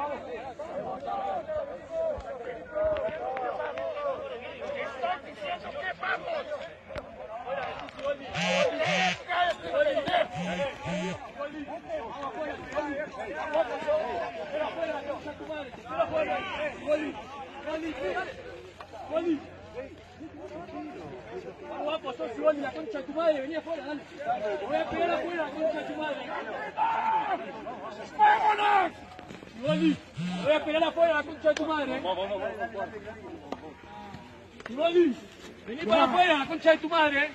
Guapo, sos igual la concha de tu madre, vení afuera, dale. Voy a pegar afuera la concha de tu madre. ¡Vámonos! Igualdi, voy a pegar afuera la concha de tu madre. Igualdi, vení para afuera la concha de tu madre.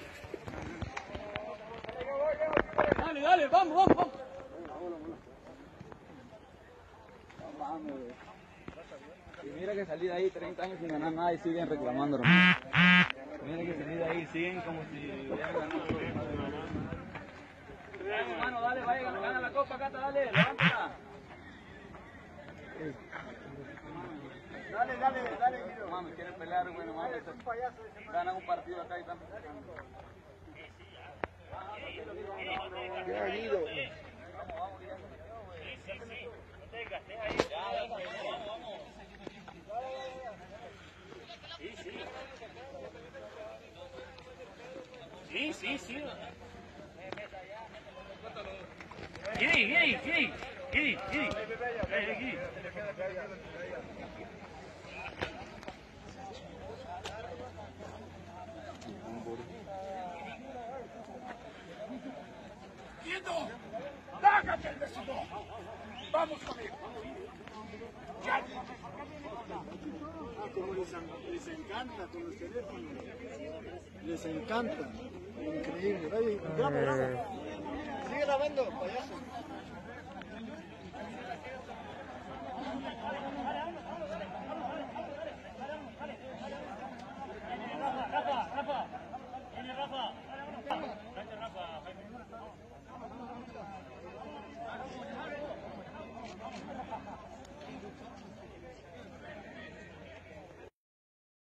Dale, dale, vamos. Y mira que salí de ahí 30 años sin ganar nada y siguen reclamando, hermano. Mira que salí de ahí, siguen como si hubieran ganado. Hermano, dale, vaya, gana la copa, Cata, dale, levántala. Dale, Guido. Mami, quieren pelear, bueno, mami. Ganan un partido acá y están peleando. Ya, Guido. Vamos, Guido. Sí. Gui. Guido, dágate el vecino. Vamos conmigo. Ya. Como les encanta con los teléfonos, les encanta, increíble. Oye, graba. Sigue grabando, payaso.